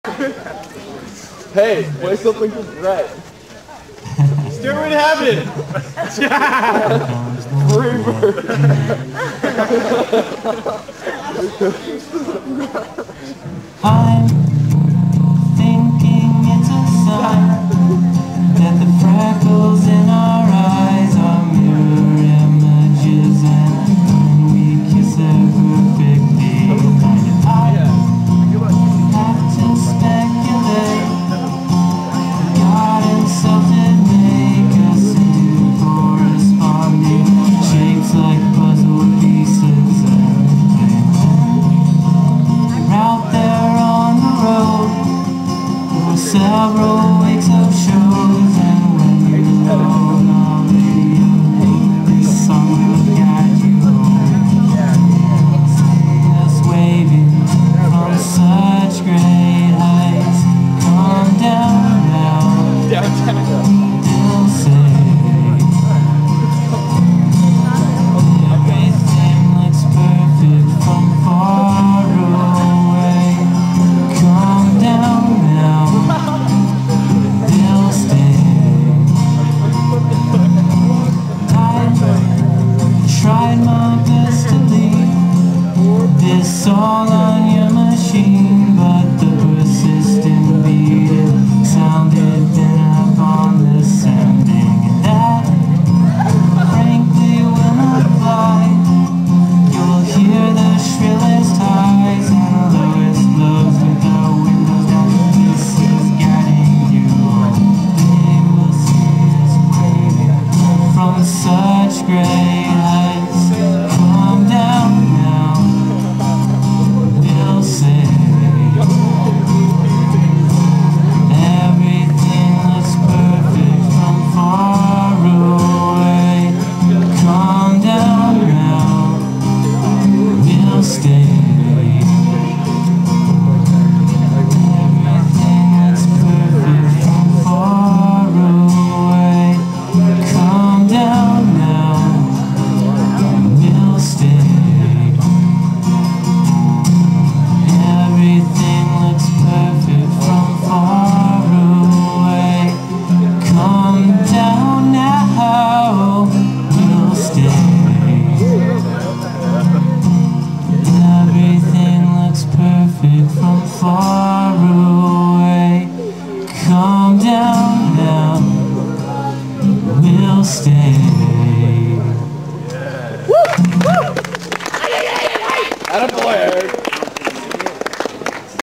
Hey, play something for Brett. Stairway to Heaven! Reverb. I'm thinking it's a sign that the freckles in our eyes are mirror images, and when we kiss they're perfectly kind. I have to speculate. God himself did make us into corresponding shapes like puzzle pieces, and out there on the road there were several weeks of shows, and when you load on radio this song will guide you home. See us waving from such great heights. Come down now, they'll say everything looks perfect from far away. Come down now, they'll stay. I tried my best to leave this all on your machine, but the persistent beat sounded thin upon the sending, and that frankly will not fly. You'll hear the shrillest highs and lowest lows with the windows down. This is guiding you home. They will see us waving from such great heights. Come down now, they'll say everything looks perfect from far away. Calm down now, we'll stay. Everything looks perfect from far away. Calm down now, we'll stay. Everything looks perfect from far away. Come down now, we'll stay. Everything looks perfect from far